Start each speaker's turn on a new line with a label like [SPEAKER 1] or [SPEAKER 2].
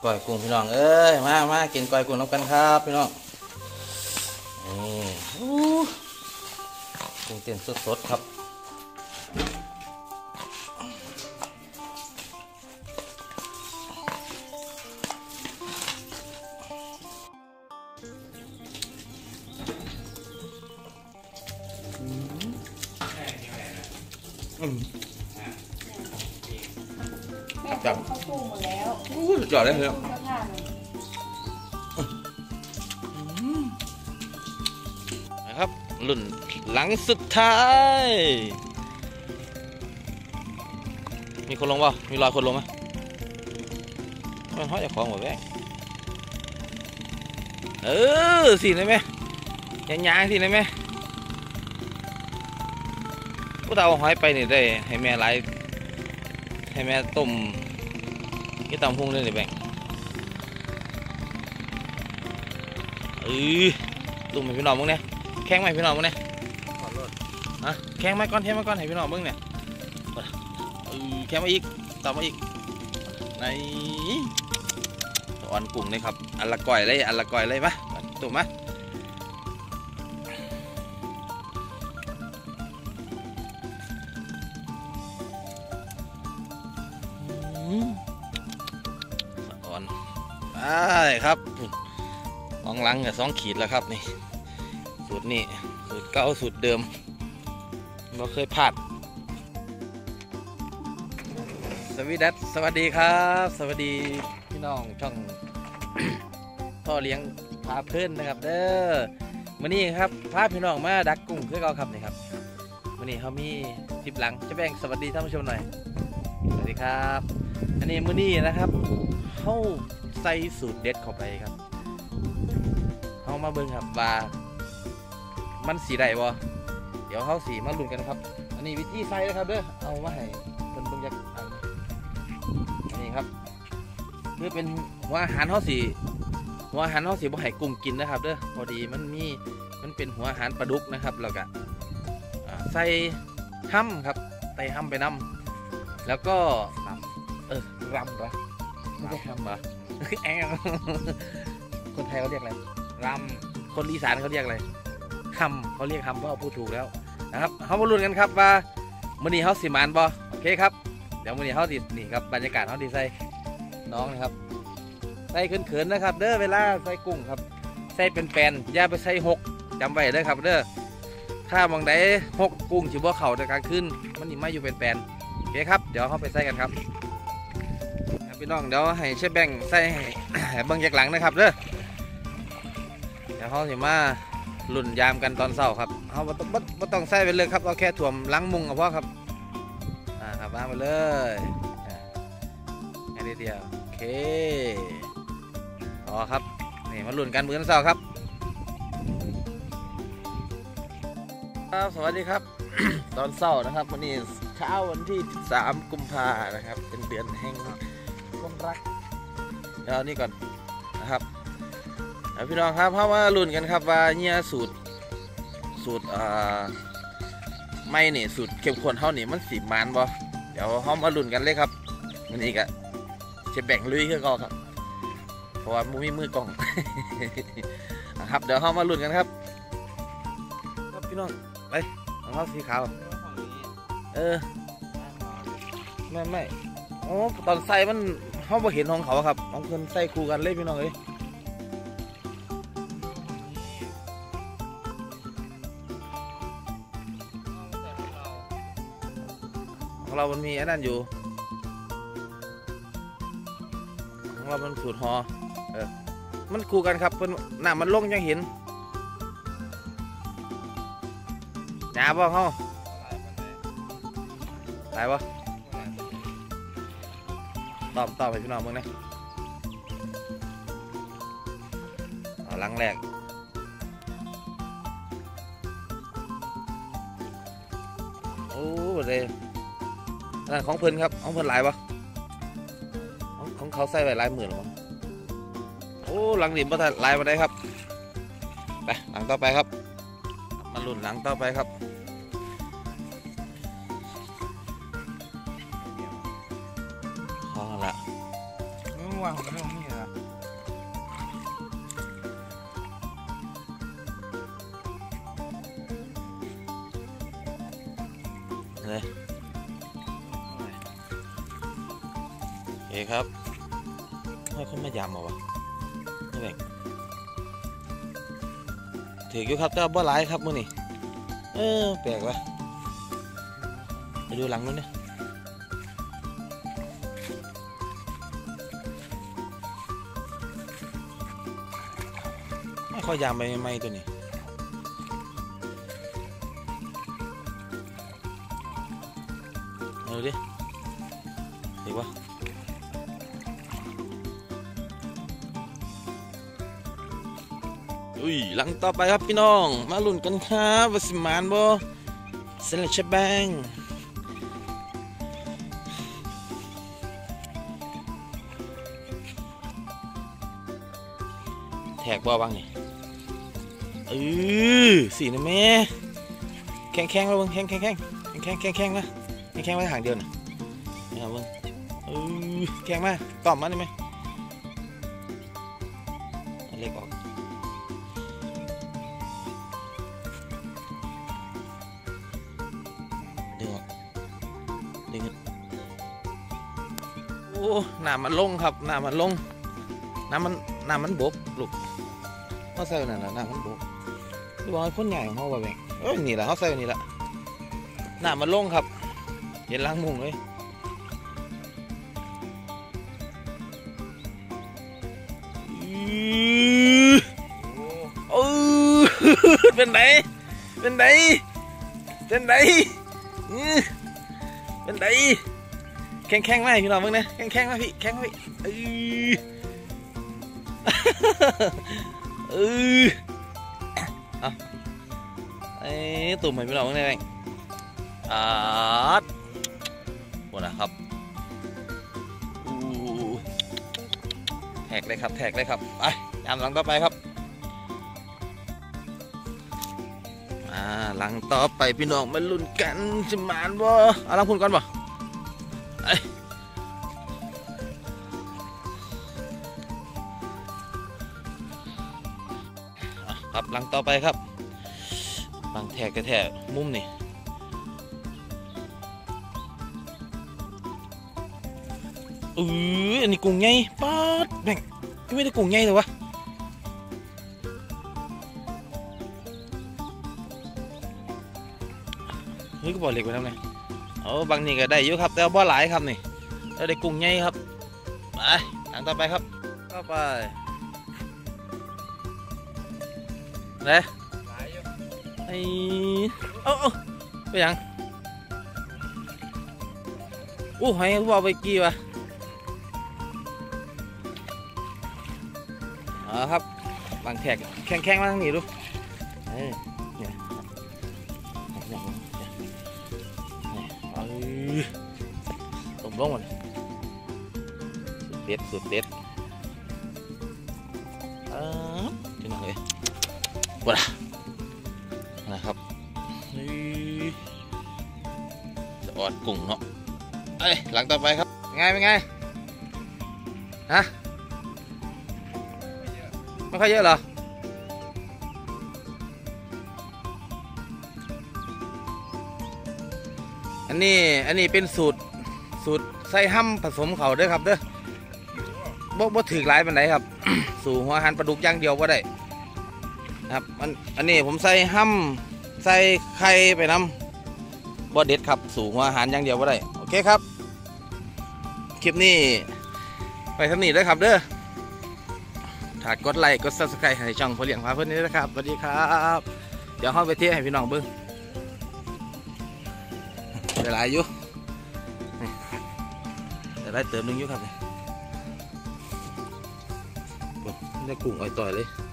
[SPEAKER 1] ก้อยกุ้งพี่น้องเอ้ยมากินก้อยกุ้งน้ำกันครับพี่น้องนี่กุ้งเต้นสดๆครับจับ
[SPEAKER 2] เขาปรุงหมดแล้ว
[SPEAKER 1] จอดได้เลยนะครับรุ่นหลังสุดท้ายมีคนลงป่ะมีรอยคนลงไหมมันห้อยจากของหมดแม่สิได้ไหมยางสิได้ไหมพวกเราเอาหอยไปนี่ได้ให้แม่ไล่ให้แม่ต้มที่ตำพุ่งเลยนี่แบ่งตุ่มให้พี่น้องมึงเนี่ยแข้งไหมพี่น้องมึงเนี่ยแข้งไหมก้อนเทมก้อนให้พี่น้องมึงเนี่ยแข้งมาอีกต่อมาอีกในอ่อนกุ้งเลยครับอันละก่อยเลยมาตุ่มมาอ่อนได้ครับลองลังกับ2 ขีดแล้วครับนี่สูตรนี้สูตรเก่าสูตรเดิมเราเคยพลาดสวัสดีครับสวัสดีพี่น้องช่อง พ่อเลี้ยงพาเพื่อนนะครับเด้อวันนี้ครับพาพี่น้องมาดักกุ้งคือเก่าครับนี่ครับวันนี้เขามีทิปหลังจะแบ่งสวัสดีท่านผู้ชมหน่อยสวัสดีครับอันนี้มื้อนี้นะครับเข้าใส่สูตรเด็ดเข้าไปครับเข้ามาเบิ่งครับว่ามันสีได้บ่เดี๋ยวเข้าสีมาลุ้นกันครับอันนี้วิธีใส่นะครับเด้อเอามาให้เพิ่นเบิ่งจักอันนี้ครับคือเป็นหัวอาหารเข้าสีบ่ให้กุ้งกินนะครับเด้อพอดีมันเป็นหัวอาหารปลาดุกนะครับแล้วก็ใส่ห้ำครับใส่ห้ำไปน้ำแล้วก็รำเหรอไม่ใช่ห้ำเหรอแองคนไทยเขาเรียกอะไรรำคนอีสานเขาเรียกอะไรห้ำเขาเรียกห้ำเพราะพูดถูกแล้วนะครับเขามาลุ้นกันครับว่ามื้อนี้เขาสิมานบ่โอเคครับเดี๋ยวมื้อนี้เขาสินี่ครับบรรยากาศเขาดีใส่น้องนะครับใส่เขินๆนะครับเด้อเวลาใส่กุ้งครับใส่เป็นแปนอย่าไปใส่หกจำไว้เด้อครับเด้อถ้ามองได้หกกุ้งชิบ่เข่าในกลางคืนมันนี่ไม่อยู่เป็นแปนโอเคครับเดี๋ยวเขาไปใส่กันครับพี่น้องเดี๋ยวให้เชฟแบงใส่ให้เบิ้งจากหลังนะครับเด้อเดี๋ยวเขาสิมาลุ่นยามกันตอนเช้าครับเขาไม่ต้องใส่ไปเลยครับเอาแค่ถ่วมล้างมุงกับพ่อครับครับวางไปเลยแค่นี้เดียวโอเคต่อครับนี่มาลุ่นกันมื้อเช้าครับสวัสดีครับ ตอนเช้านะครับวันนี้เช้าวันที่13 กุมภาพันธ์นะครับเป็นเดือนแห่งความรักเดี๋ยวนี้ก่อนนะครับพี่น้องครับเพราะว่าลุ้นกันครับว่าเนี่ยสูตรไม่เนี่ยสูตรเข้มข้นเท่านี้มันสีมันบ่เดี๋ยวเขามาลุ้นกันเลยครับวันนี้ก็จะแบ่งลุยขึ้นก่อนครับเพราะว่ามีมือกล่อง นะครับเดี๋ยวเขามาลุ้นกันครับพี่น้องไปของเขาสีขาวไม่โอ้ตอนใส่มันเขาบ่เห็นของเขาครับของคนใส่คู่กันเลยพี่น้องเลยของเรามันมีอันนั้นอยู่ของเรามันสูตรหอมันคู่กันครับเพิ่นน้ำมันลงยังเห็นหนาบ่เขาตายบ่ตอบไปพี่น้องมึงนะหลังแรกโอ้เลยของเพิ่นครับของเพิ่นหลายบ่ของเขาใส่ไว้หลายหมื่นหรือเปล่าโอ้หลังนี่บ่ทันหลายบ่ได้ครับไปหลังต่อไปครับมาลุ้นหลังต่อไปครับ
[SPEAKER 2] ว่าผมไม่ลงนี่นะ
[SPEAKER 1] เลยโอเคครับให้คนมายำมาวะนี่แบ่งถืออยู่ครับแต่บ่หลายครับมื้อนี้แปลกวะไปดูหลังนู้นเนี่ยไม่ค่อยยำไปไม่ตัวนี้เอาดิถือวะอุ้ยหลังต่อไปครับพี่น้องมาลุ้นกันครับว่าสิมานบ่เซเลชแบงแทกบ่บ้างนี่สีนะแม่แข็งๆมาเบิ่งแข็งนะแข็งไว้ห่างเดียวนะเอาเบิ่งแข็งมาตอมมาได้ไหมเล็กออกดึงโอ้น้ำมันลงครับน้ำมันลงน้ำมันบกลูกเขาใส่นั่นน่ะน้ำมันบกดูว่าคนใหญ่ของเขาแบบนี้นี่แหละเขาใส่นี่แหละน้ำมันลงครับเห็นล้างมุงเลยเป็นไหนเป็นไหนแข็งไหมพี่น้องมึงเนี่ยแข็งไหมพี่แข็งไหมตุ่มให้พี่น้องมึงเนี่ยหมดนะครับแทกเลยครับไปยามหลังต่อไปครับหลังต่อไปพี่น้องมาลุ้นกันจะมานบ่เอาลังพุ่นก่อนบ่ครับหลังต่อไปครับบางแทกแท้มุมนี่อันนี้กุ้งไงป๊อดแบ่งไม่ได้กุ้งไงเลยวะเฮ้ยก็บอกเล็กไปทำไงบางนี่ก็ได้เยอะครับแต่บ่หลายครับนี่ได้กุ้งไงครับไปหลังต่อไปครับต่อไปเลยไปยังให้บอกไปกี่วะครับบางแขกแข็งมาทางนี้ดูเนี่ยต้มลงมันสุดเด็ดที่ไหนเลยว้านะครับจะอดกุ้งเนาะหลังต่อไปครับเป็นไงฮะไม่ค่อยเยอะเหรออันนี้เป็นสูตรใส่ห้ำผสมเขาด้วยครับเด้อบ่ถือหลายปานไหนครับ สู่หัวหันปลาดุกย่างเดียวก็ได้ครับอันนี้ผมใส่ห้ำใส่ไข่ไปน้ำบ่เด็ดครับสู่หัวหันย่างเดียวก็ได้โอเคครับคลิปนี้ไปทำนี่ด้วยครับเด้อถ้ากดไลค์กด Subscribe ให้ช่องพอเลี้ยงพาเพื่อนนี้นะครับสวัสดีครับเดี๋ยวเข้าไปเที่ยวให้พี่น้องเบิ้งหลายอยู่หลายเติมนึงอยู่ครับได้กุ้งอ่อยต่อยเลย